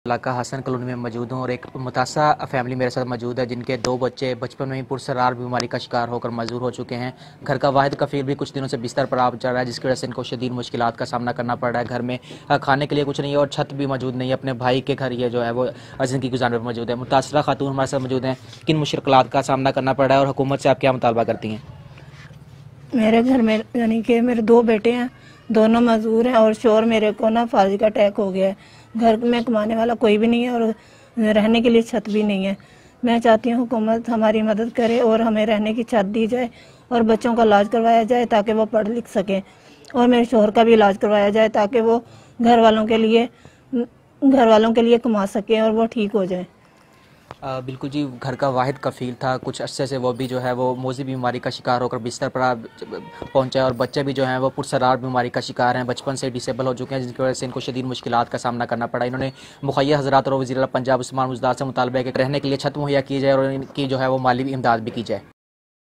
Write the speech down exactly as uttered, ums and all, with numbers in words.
इलाका हसन कॉलोनी में मौजूद हूँ और एक मुतासा फैमिली मेरे साथ मौजूद है जिनके दो बच्चे बचपन में ही पुरसरार बीमारी का शिकार होकर मजबूर हो चुके हैं। घर का वाहिद कफील भी कुछ दिनों से बिस्तर पर आप चल रहा है, जिसकी वजह से इनको शदीद मुश्किलात का सामना करना पड़ रहा है। घर में खाने के लिए कुछ नहीं है और छत भी मौजूद नहीं है। अपने भाई के घर ये जो है वो ज़िंदगी गुजारने पर मौजूद है। मुतासरा खातून हमारे साथ मौजूद हैं, किन मुश्किलात का सामना करना पड़ रहा है और हुकूमत से आप क्या मुतालबा करती हैं? मेरे घर में यानी कि मेरे दो बेटे हैं, दोनों मजदूर हैं और शोर मेरे को ना फाजी का अटैक हो गया है। घर में कमाने वाला कोई भी नहीं है और रहने के लिए छत भी नहीं है। मैं चाहती हूँ हुकूमत हमारी मदद करे और हमें रहने की छत दी जाए और बच्चों का इलाज करवाया जाए ताकि वो पढ़ लिख सकें, और मेरे शोहर का भी इलाज करवाया जाए ताकि वो घर वालों के लिए घर वालों के लिए कमा सकें और वो ठीक हो जाए। आ, बिल्कुल जी, घर का वाहिद कफील था, कुछ अरसे से वो भी जो है वो मौजी बीमारी का शिकार होकर बिस्तर पर पहुंचा है और बच्चे भी जो हैं वो पुरसरार बीमारी का शिकार हैं, बचपन से डिसेबल हो चुके हैं, जिसकी वजह से इनको शदीद मुश्किलात का सामना करना पड़ा। इन्होंने मुखैया हज़रात और वज़ीर आला पंजाब उस्मान बुज़दार से मुतालबा है कि रहने के लिए छत मुहैया की जाए और इनकी जो है वो माली इमदाद भी की जाए।